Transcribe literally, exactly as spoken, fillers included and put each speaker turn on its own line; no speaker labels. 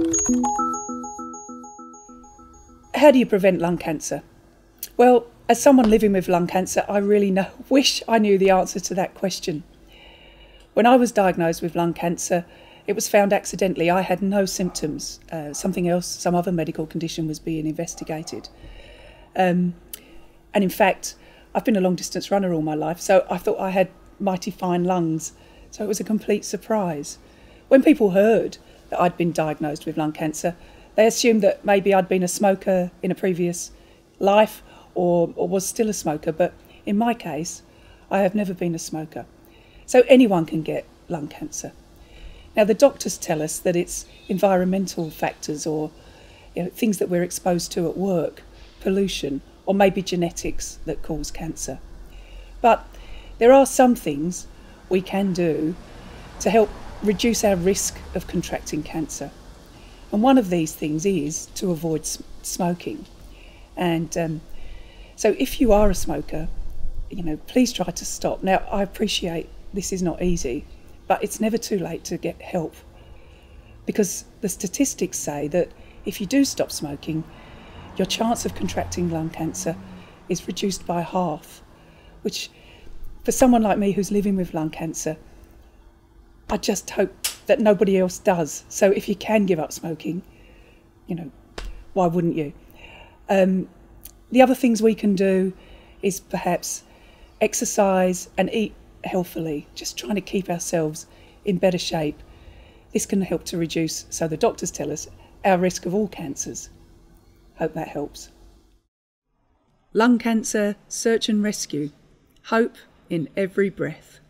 How do you prevent lung cancer? Well, as someone living with lung cancer, I really know, wish I knew the answer to that question. When I was diagnosed with lung cancer, it was found accidentally. I had no symptoms. Uh, something else, some other medical condition was being investigated. Um, and in fact, I've been a long distance runner all my life, so I thought I had mighty fine lungs. So it was a complete surprise. When people heard that I'd been diagnosed with lung cancer, they assumed that maybe I'd been a smoker in a previous life or, or was still a smoker. But in my case, I have never been a smoker. So anyone can get lung cancer. Now, the doctors tell us that it's environmental factors or you know, things that we're exposed to at work, pollution, or maybe genetics that cause cancer. But there are some things we can do to help reduce our risk of contracting cancer. And one of these things is to avoid smoking. And um, so if you are a smoker, you know, please try to stop. Now, I appreciate this is not easy, but it's never too late to get help. Because the statistics say that if you do stop smoking, your chance of contracting lung cancer is reduced by half, which for someone like me who's living with lung cancer, I just hope that nobody else does. So if you can give up smoking, you know, why wouldn't you? Um, the other things we can do is perhaps exercise and eat healthily, just trying to keep ourselves in better shape. This can help to reduce, so the doctors tell us, our risk of all cancers. Hope that helps. Lung cancer, search and rescue. Hope in every breath.